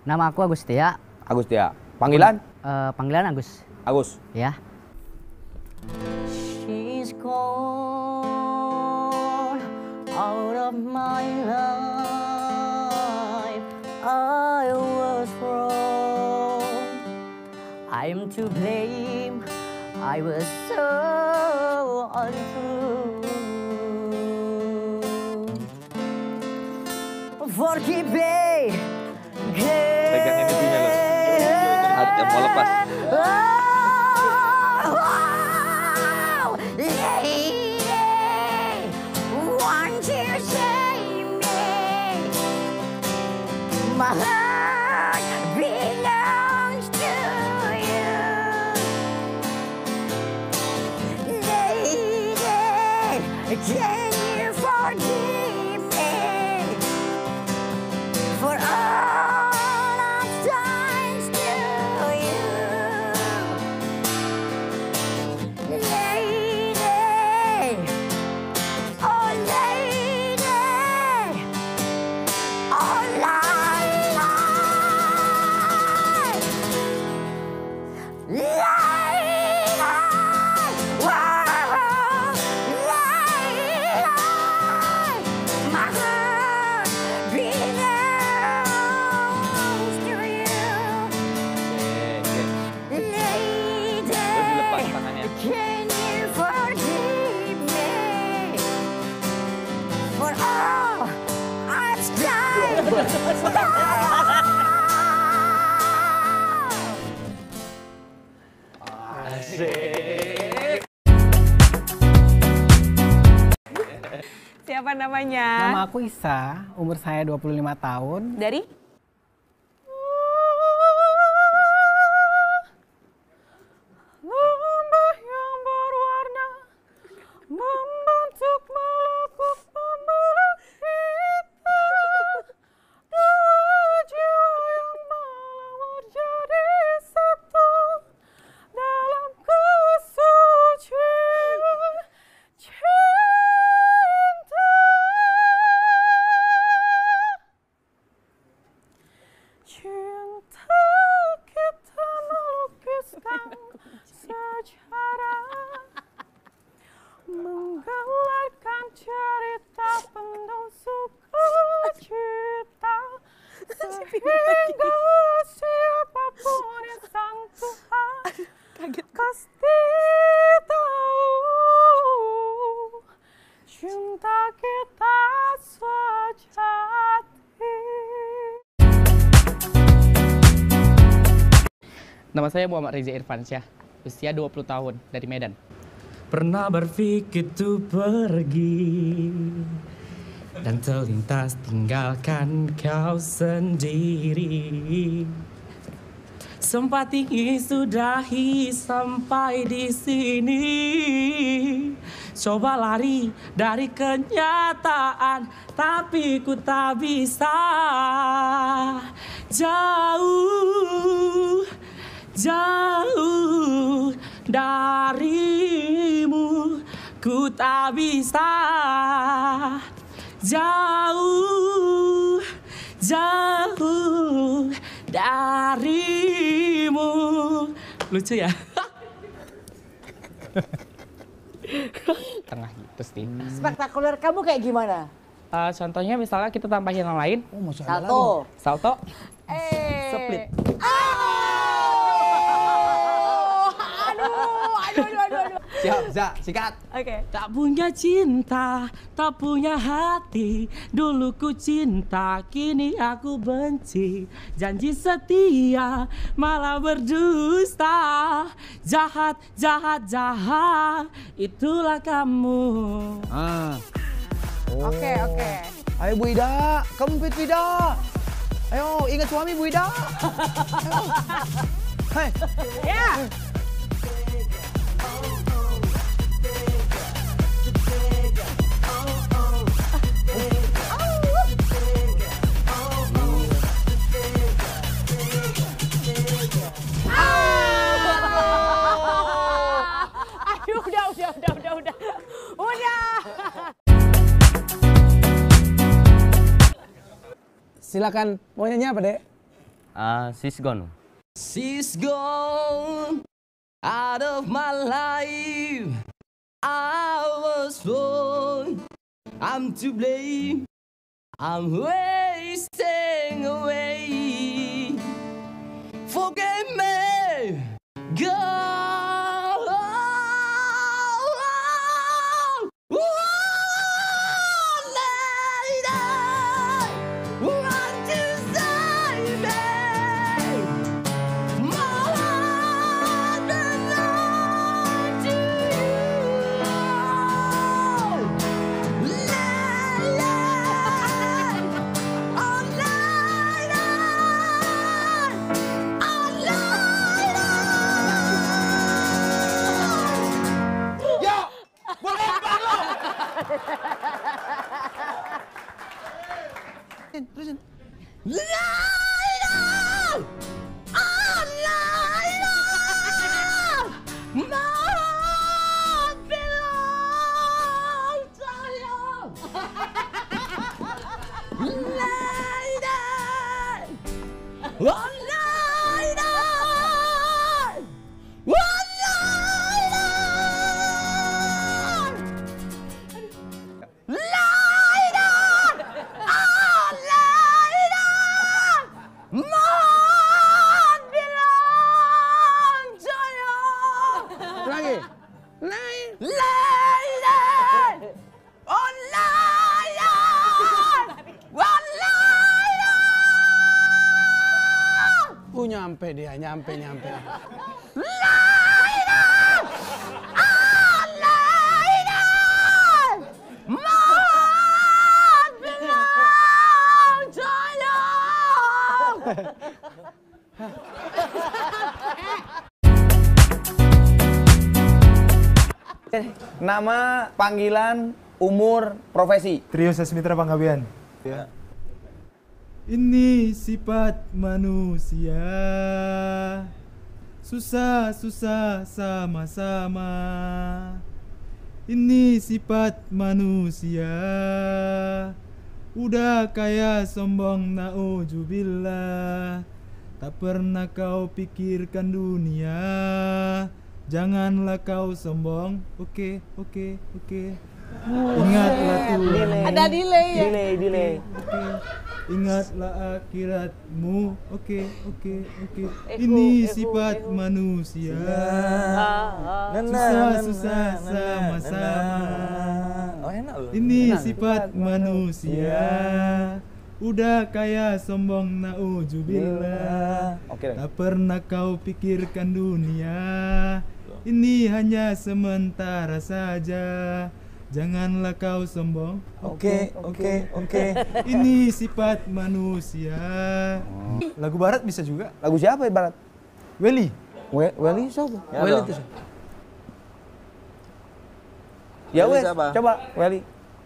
Nama aku Agustia. Agustia. Panggilan? Panggilan Agus. Agus. Ya. She's gone out of my life. I was wrong. I'm to blame. I was so untrue. Forgive me. Pegang ini punya lo. Hati yang mau lepas. My heart belongs to you, lady. Can you forgive me for all I've done to you, lady? Oh, lady. Oh, can you forgive me for all I've done? Siapa namanya? Nama aku Isa, umur saya 25 tahun. Dari? Lembah yang berwarna membentuk melekuk membelah kita. Dua jiwa yang malah jadi satu dalam kesucian cinta. Cinta kita melukiskan sejarah, menggelarkan cerita penuh sukacita, sehingga siapapun yang sang Tuhan pasti tahu cinta kita sejati. Nama saya Muhammad Reza Irfansyah, usia 20 tahun, dari Medan. Pernah berpikir tuh pergi dan terlintas tinggalkan kau sendiri. Sempat ingin sudahi sampai di sini. Coba lari dari kenyataan, tapi ku tak bisa. Jauh, jauh darimu, ku tak bisa. Jauh, jauh darimu. Lucu ya? Tengah gitu sih. Spektakuler kamu kayak gimana? Contohnya misalnya kita tampahin yang lain. Oh, masih ada Salto. Salto. Split. Aduh. Siap, Za, sikat. Oke. Tak punya cinta, tak punya hati. Dulu ku cinta, kini aku benci. Janji setia, malah berdusta. Jahat, jahat, jahat. Itulah kamu. Oke. Ayo Bu Ida, kempit Bu Ida. Ayo, ingat suami Bu Ida. Ayo. Hei. Ya. Aduh, udah. Silakan, mau nyanyi apa, Dek? She's gone. She's gone out of my life. I was wrong. I'm to blame. I'm wasting away. Forgive me, God. Terusin. Lagi. Nyampe dia, nyampe. Nama, panggilan, umur, profesi. Trio Sasmitra Panggabean. Ya. Ini sifat manusia, susah-susah sama-sama. Ini sifat manusia, udah kaya sombong na'udzubillah. Tak pernah kau pikirkan dunia, janganlah kau sombong. Oke. Ingatlah Tuhan. Ada delay ya? Delay. Ingatlah akhiratmu. Oke. Ini sifat manusia, susah-susah sama-sama. Ini sifat manusia, udah kaya sombong na'udzubillah. Tak pernah kau pikirkan dunia, ini hanya sementara saja. Janganlah kau sombong. Oke. Ini sifat manusia. Lagu barat bisa juga. Lagu siapa ibarat? Welly. Welly siapa? Welly itu. Ya wes, coba Welly.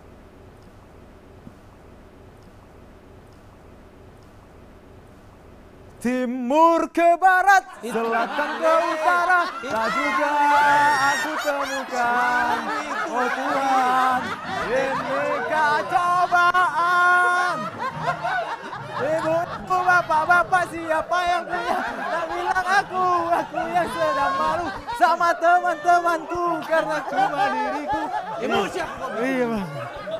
Timur ke barat, selatan ke utara, tak juga aku temukan. Oh Tuhan, ini cobaan. Ibu, bapak-bapak siapa yang punya? Tak bilang aku yang sedang malu sama teman-temanku karena cuma diriku. Ibu siapa? Iya bang.